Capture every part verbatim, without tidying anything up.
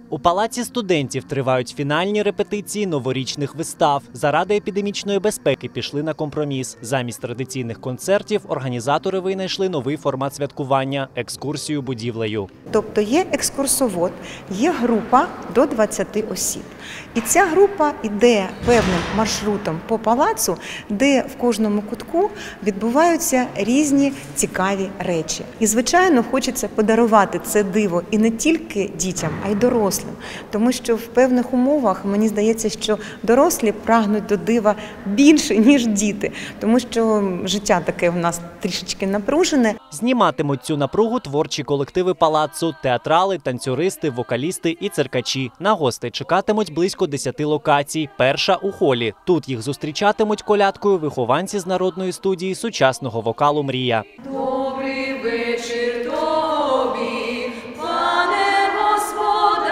У Палаці студентів тривають фінальні репетиції новорічних вистав. Заради епідемічної безпеки пішли на компроміс. Замість традиційних концертів організатори винайшли новий формат святкування – екскурсію будівлею. Тобто є екскурсовод, є група до двадцяти осіб. І ця група йде певним маршрутом по палацу, де в кожному кутку відбуваються різні цікаві речі. І, звичайно, хочеться подарувати це диво і не тільки дітям, а й дорослим. Тому що в певних умовах, мені здається, що дорослі прагнуть до дива більше, ніж діти. Тому що життя таке в нас трішечки напружене. Зніматимуть цю напругу творчі колективи палацу – театрали, танцюристи, вокалісти і циркачі. На гостей чекатимуть близько десяти локацій. Перша – у холі. Тут їх зустрічатимуть колядкою вихованці з народної студії сучасного вокалу «Мрія». Добрий вечір тобі, пане господарю,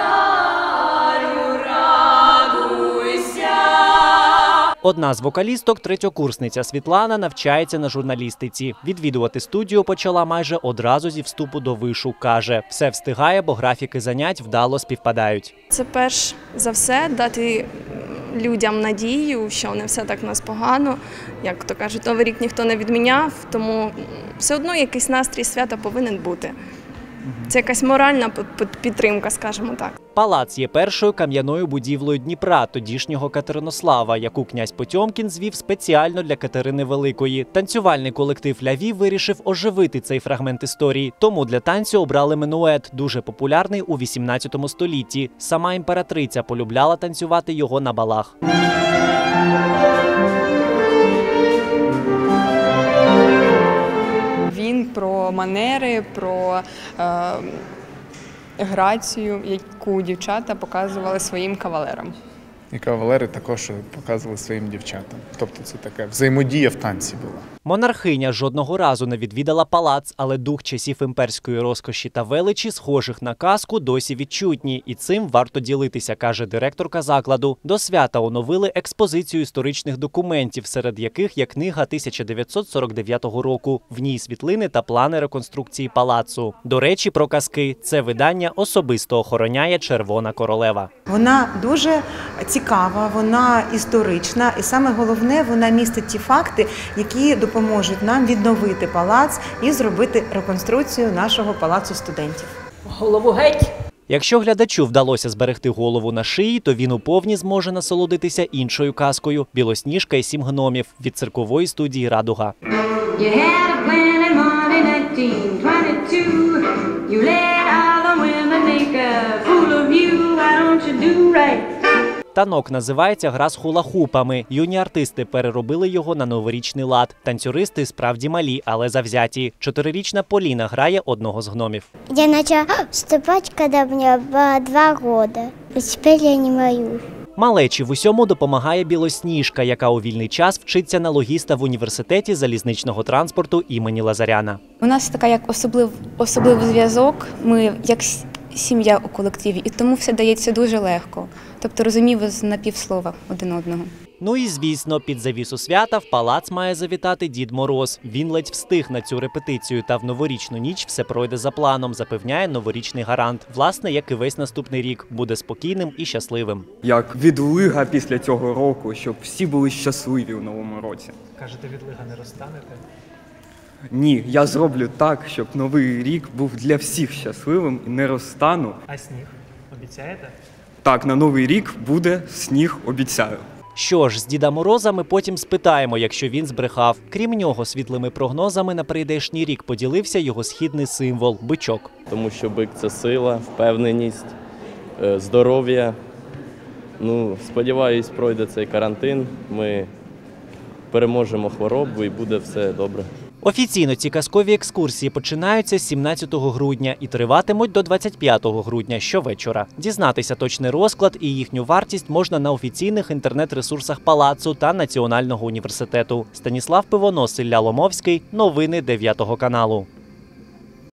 радуйся. Одна з вокалісток, третьокурсниця Світлана, навчається на журналістиці. Відвідувати студію почала майже одразу зі вступу до вишу. Каже, все встигає, бо графіки занять вдало співпадають. Це перш за все дати людям надію, що не все так у нас погано. Як то кажуть, Новий рік ніхто не відміняв, тому все одно якийсь настрій свята повинен бути. Це якась моральна підтримка, скажімо так. Палац є першою кам'яною будівлею Дніпра, тодішнього Катеринослава, яку князь Потьомкін звів спеціально для Катерини Великої. Танцювальний колектив «Ляві» вирішив оживити цей фрагмент історії. Тому для танцю обрали минует, дуже популярний у вісімнадцятому столітті. Сама імператриця полюбляла танцювати його на балах. Він про манери, про е, грацію, яку дівчата показували своїм кавалерам. І кавалери також показували своїм дівчатам. Тобто це така взаємодія в танці була. Монархиня жодного разу не відвідала палац, але дух часів імперської розкоші та величі, схожих на казку, досі відчутні. І цим варто ділитися, каже директорка закладу. До свята оновили експозицію історичних документів, серед яких є книга тисяча дев'ятсот сорок дев'ятого року. В ній світлини та плани реконструкції палацу. До речі, про казки. Це видання особисто охороняє Червона королева. Вона дуже цікава, вона історична і саме головне, вона містить ті факти, які допоможуть нам відновити палац і зробити реконструкцію нашого палацу студентів. Голову геть! Якщо глядачу вдалося зберегти голову на шиї, то він уповні зможе насолодитися іншою казкою «Білосніжка і сім гномів» від циркової студії «Радуга». Танок називається «Гра з хула-хупами». Юні артисти переробили його на новорічний лад. Танцюристи справді малі, але завзяті. Чотирирічна Поліна грає одного з гномів. Я почала вступати, коли мені було два роки. І тепер я не боюсь. Малечі в усьому допомагає Білосніжка, яка у вільний час вчиться на логіста в університеті залізничного транспорту імені Лазаряна. У нас така як особлив, особливий зв'язок, ми як сім'я у колективі, і тому все дається дуже легко. Тобто розуміємо на півслова один одного. Ну і, звісно, під завісу свята в палац має завітати Дід Мороз. Він ледь встиг на цю репетицію, та в новорічну ніч все пройде за планом, запевняє новорічний гарант. Власне, як і весь наступний рік, буде спокійним і щасливим. Як відлига після цього року, щоб всі були щасливі у новому році. Кажете, відлига не розтанете? Ні, я зроблю так, щоб новий рік був для всіх щасливим і не розтану. А сніг? Обіцяєте? Так, на новий рік буде сніг, обіцяю. Що ж, з Діда Мороза ми потім спитаємо, якщо він збрехав. Крім нього, світлими прогнозами на прийдешній рік поділився його східний символ – бичок. Тому що бик – це сила, впевненість, здоров'я. Ну, сподіваюсь, пройде цей карантин, ми переможемо хворобу і буде все добре. Офіційно ці казкові екскурсії починаються з сімнадцятого грудня і триватимуть до двадцять п'ятого грудня щовечора. Дізнатися точний розклад і їхню вартість можна на офіційних інтернет-ресурсах Палацу та Національного університету. Станіслав Пивонос, Ілля Ломовський. Новини дев'ятого каналу.